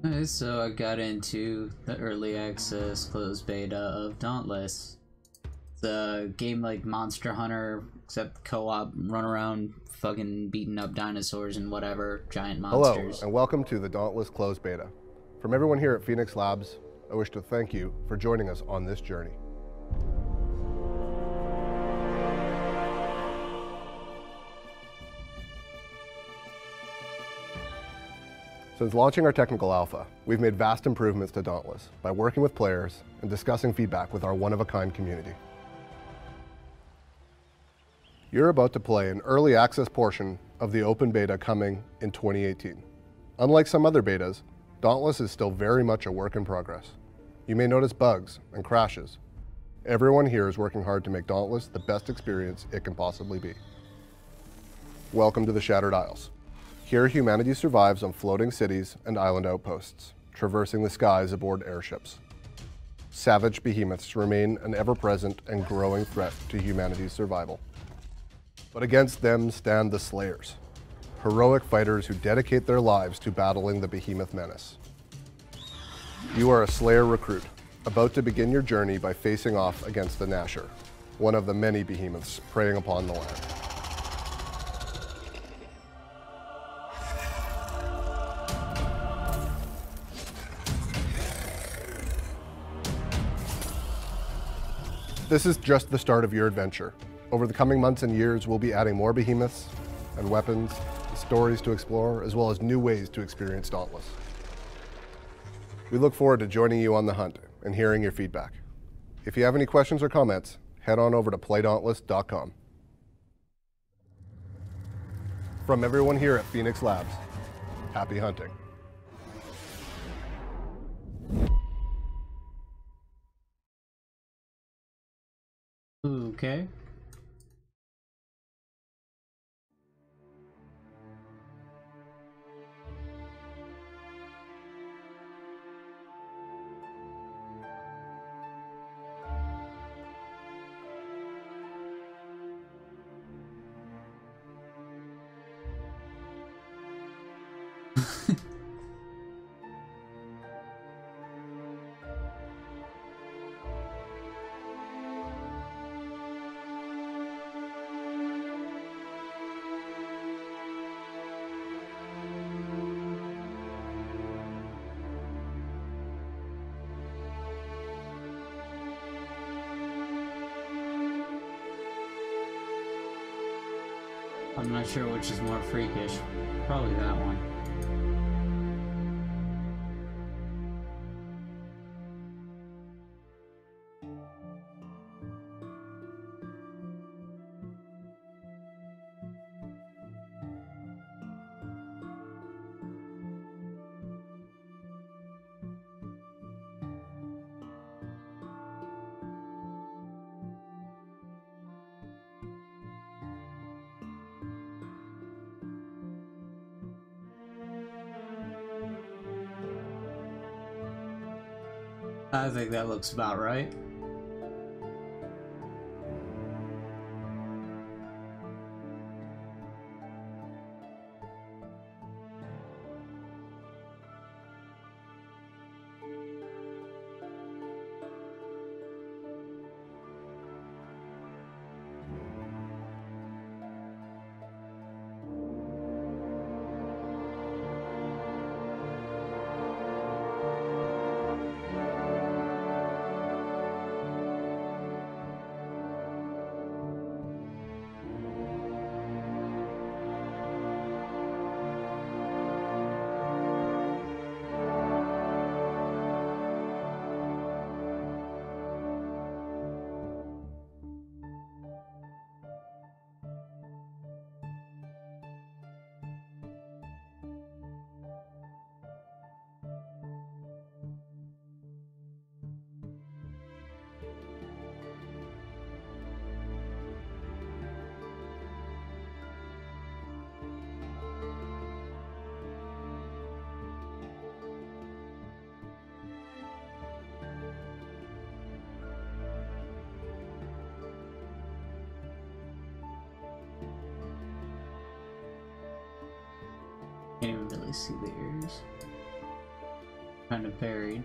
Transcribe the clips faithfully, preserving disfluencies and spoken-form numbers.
Okay, so I got into the early access closed beta of Dauntless. It's a game like Monster Hunter, except co-op, run around fucking beating up dinosaurs and whatever, giant monsters. Hello, and welcome to the Dauntless closed beta. From everyone here at Phoenix Labs, I wish to thank you for joining us on this journey. Since launching our technical alpha, we've made vast improvements to Dauntless by working with players and discussing feedback with our one-of-a-kind community. You're about to play an early access portion of the open beta coming in twenty eighteen. Unlike some other betas, Dauntless is still very much a work in progress. You may notice bugs and crashes. Everyone here is working hard to make Dauntless the best experience it can possibly be. Welcome to the Shattered Isles. Here, humanity survives on floating cities and island outposts, traversing the skies aboard airships. Savage behemoths remain an ever-present and growing threat to humanity's survival. But against them stand the Slayers, heroic fighters who dedicate their lives to battling the behemoth menace. You are a Slayer recruit, about to begin your journey by facing off against the Gnasher, one of the many behemoths preying upon the land. This is just the start of your adventure. Over the coming months and years, we'll be adding more behemoths and weapons, and stories to explore, as well as new ways to experience Dauntless. We look forward to joining you on the hunt and hearing your feedback. If you have any questions or comments, head on over to play dauntless dot com. From everyone here at Phoenix Labs, happy hunting. Okay. I'm not sure which is more freakish. Probably that one. I think that looks about right. Can't even really see the ears. Kind of buried.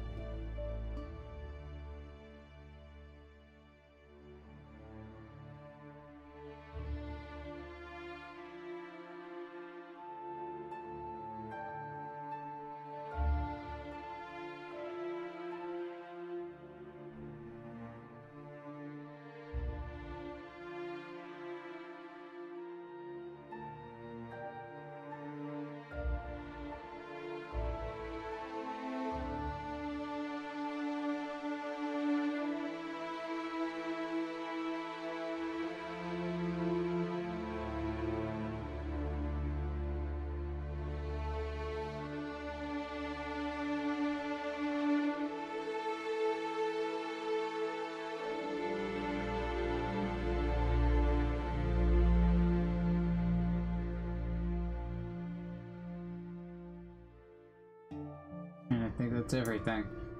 And I think that's everything.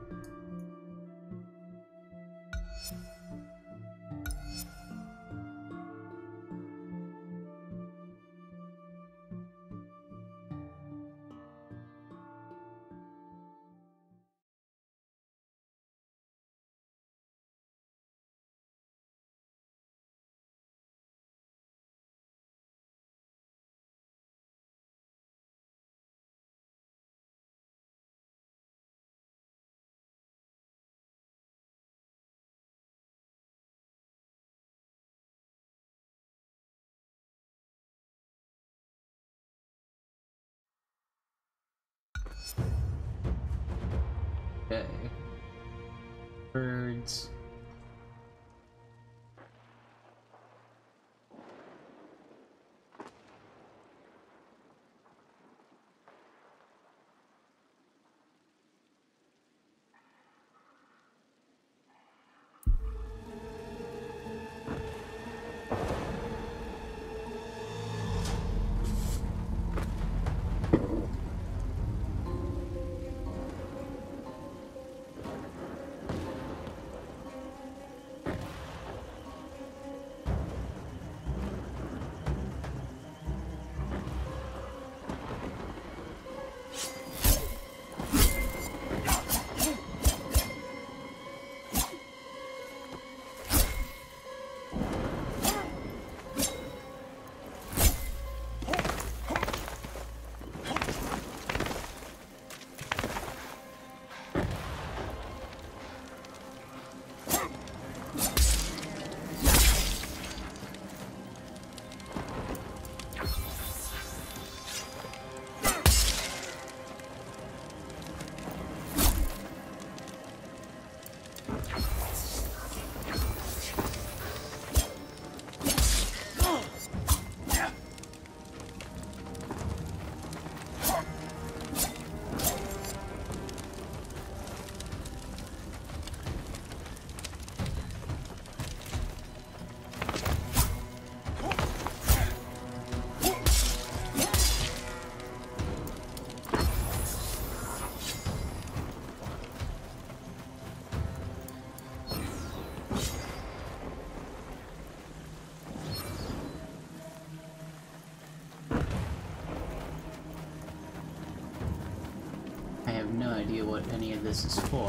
Okay. Birds. I have no idea what any of this is for.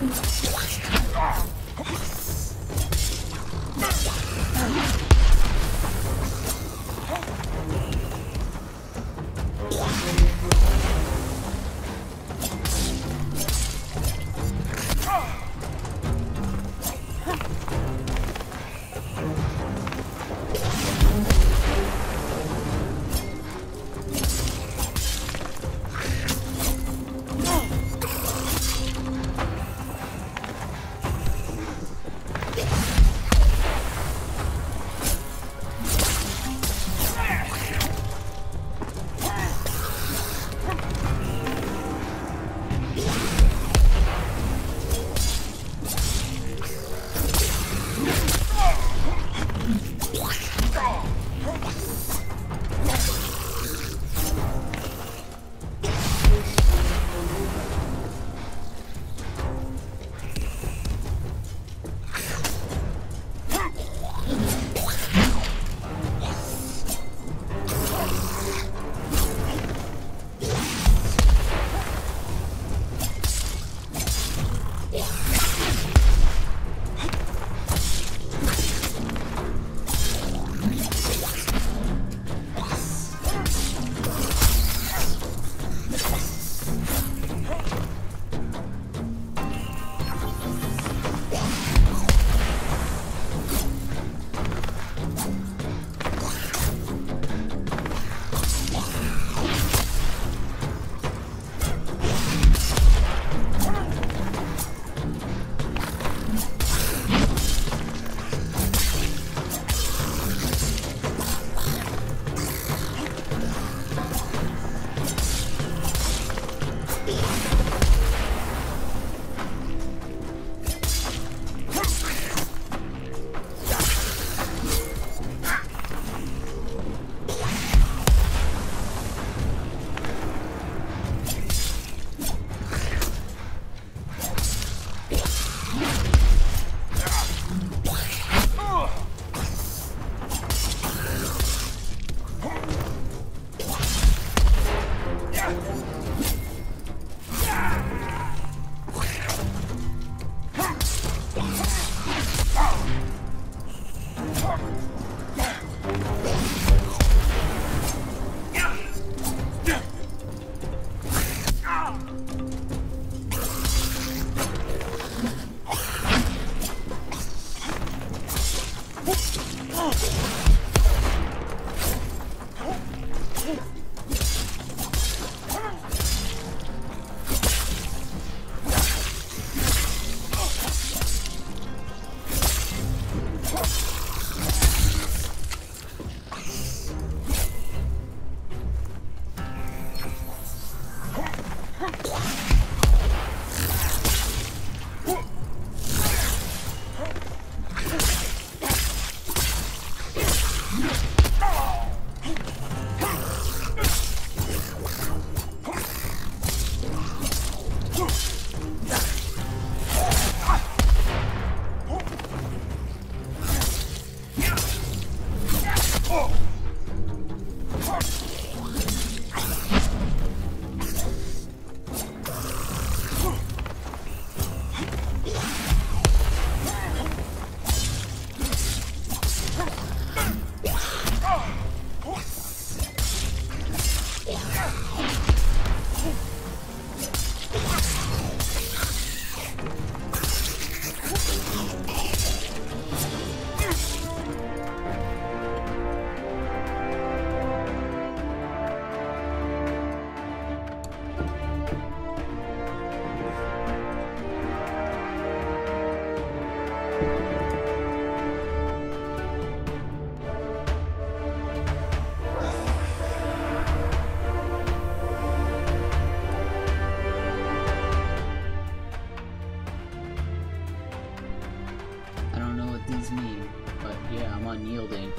unyielding.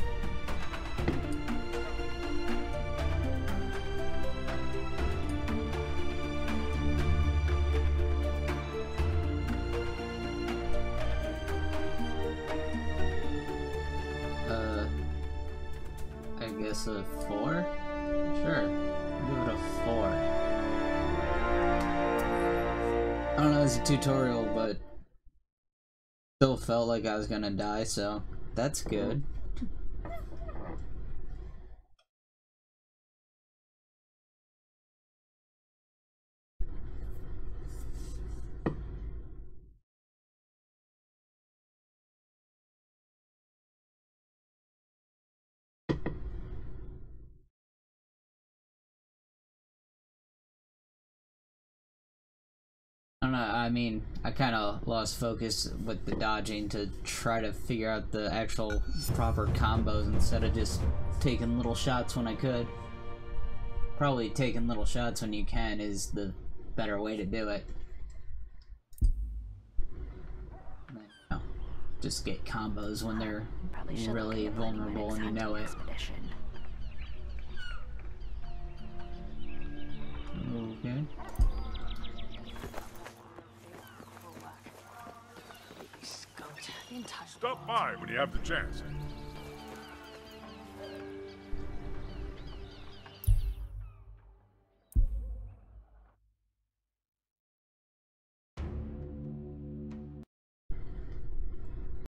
Uh, I guess a four? Sure, give it a four. don't know, it's a tutorial, but still felt like I was gonna die, so that's good. I don't know, I mean, I kind of lost focus with the dodging to try to figure out the actual proper combos instead of just taking little shots when I could. Probably taking little shots when you can is the better way to do it. You know, just get combos when they're really vulnerable and you know it. Okay. Stop by when you have the chance.